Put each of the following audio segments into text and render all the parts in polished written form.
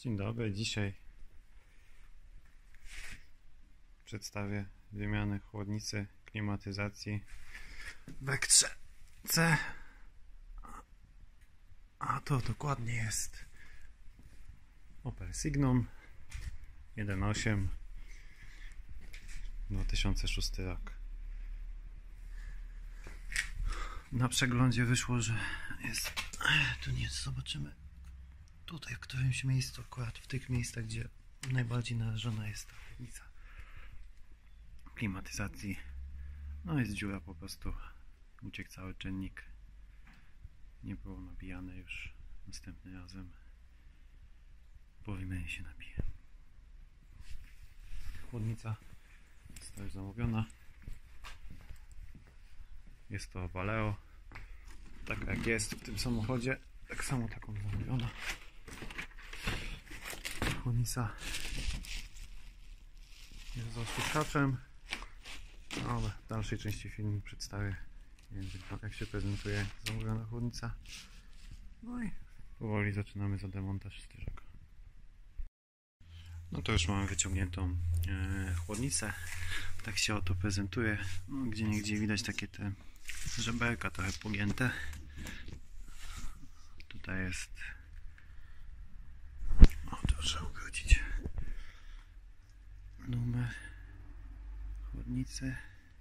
Dzień dobry, dzisiaj przedstawię wymianę chłodnicy klimatyzacji w Vectrze C, a to dokładnie jest Opel Signum 1.8 2006 rok. Na przeglądzie wyszło, że jest tu nic, zobaczymy tutaj w którymś miejscu, akurat w tych miejscach, gdzie najbardziej narażona jest ta chłodnica klimatyzacji. No jest dziura, po prostu uciekł cały czynnik, nie było nabijane. Już następnym razem po wymianie się nabije. Chłodnica została już zamówiona, jest to Valeo, tak jak jest w tym samochodzie, tak samo taką zamówiona chłodnica. Jest z osuszaczem, ale w dalszej części filmu przedstawię, jak się prezentuje zamówiona chłodnica. No i powoli zaczynamy za demontaż styżaka. No to już mamy wyciągniętą chłodnicę. Tak się oto prezentuje. No, gdzie niegdzie widać takie te żeberka trochę pogięte. Tutaj jest, o, to trzeba ukrócić, numer chłodnicy.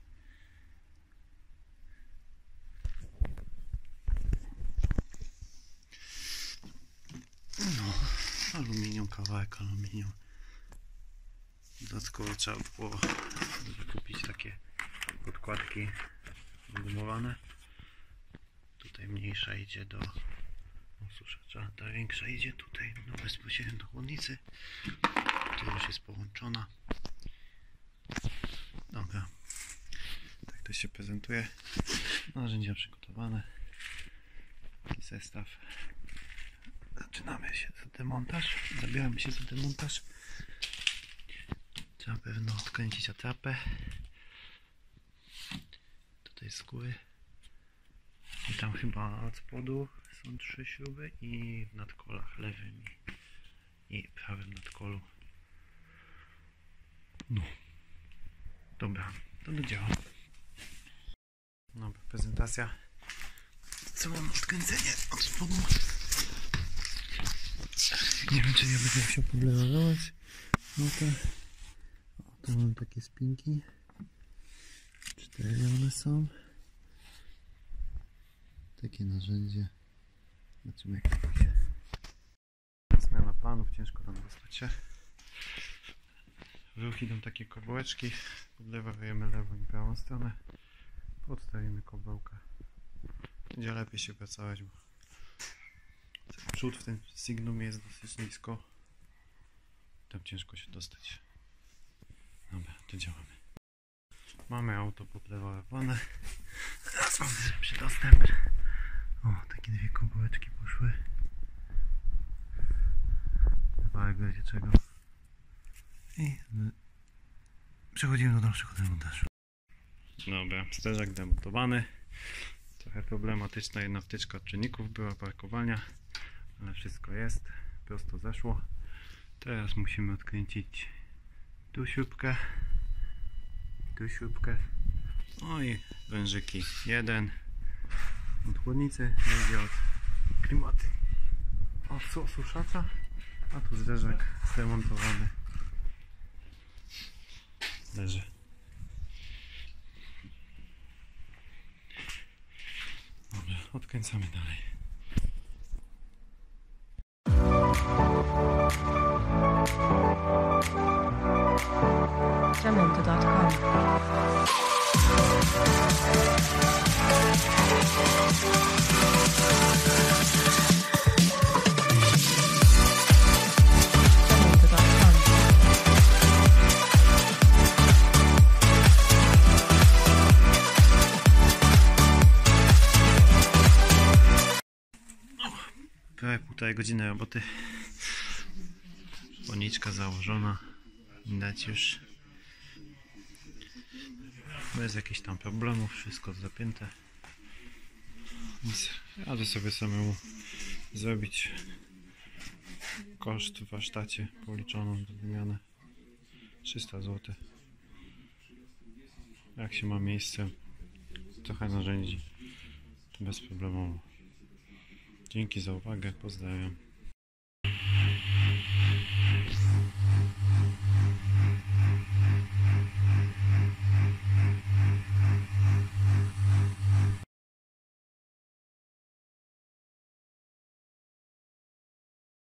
No, aluminium, kawałek aluminium. Dodatkowo trzeba było kupić takie podkładki gumowane. Tutaj mniejsza idzie do osuszacza, ta większa idzie tutaj bezpośrednio do chłodnicy. Tu już jest połączona. Dobra, tak to się prezentuje. Narzędzia przygotowane. Taki zestaw. Zaczynamy się za demontaż. Zabieramy się za demontaż. Trzeba pewno odkręcić atrapę. Tutaj z góry. I tam chyba od spodu są 3 śruby i w nadkolach lewym i prawym nadkolu. No. Dobra, to do dzieła. Dobra, prezentacja. Co mam odkręcenie od spodu. Nie wiem, czy ja będę musiał podlewać. No to, tu mam takie spinki. 4 one są. Takie narzędzie. Zobaczymy, jak to pójdzie. Zmiana planów, ciężko tam dostać się. W ruch idą takie kobyłeczki. Podlewamy lewą i prawą stronę. Podstawimy kobyłkę. Będzie lepiej się pracować, bo przód w tym Signumie jest dosyć nisko. Tam ciężko się dostać. Dobra, to działamy. Mamy auto podlewowane. Teraz mamy lepszy dostęp. O, takie 2 kobyłeczki poszły. Kawałek będzie czego. I przechodzimy do dalszego demontażu. Dobra, sterczak demontowany. Trochę problematyczna jedna wtyczka od czynników była, parkowania, ale wszystko jest, prosto zeszło. Teraz musimy odkręcić tu śrubkę, no i wężyki. Jeden od chłodnicy, drugi od klimaty, od osuszacza, a tu zderzak zdemontowany leży. Dobra, odkręcamy dalej. Jamendo.com. Prawie 1,5 godziny roboty. Spłoniczka założona. Widać już bez jakichś tam problemów, wszystko zapięte. Więc radzę sobie samemu zrobić Koszt w warsztacie policzoną do wymiany 300 zł. Jak się ma miejsce, trochę narzędzi, to bezproblemowo. Dzięki za uwagę, pozdrawiam.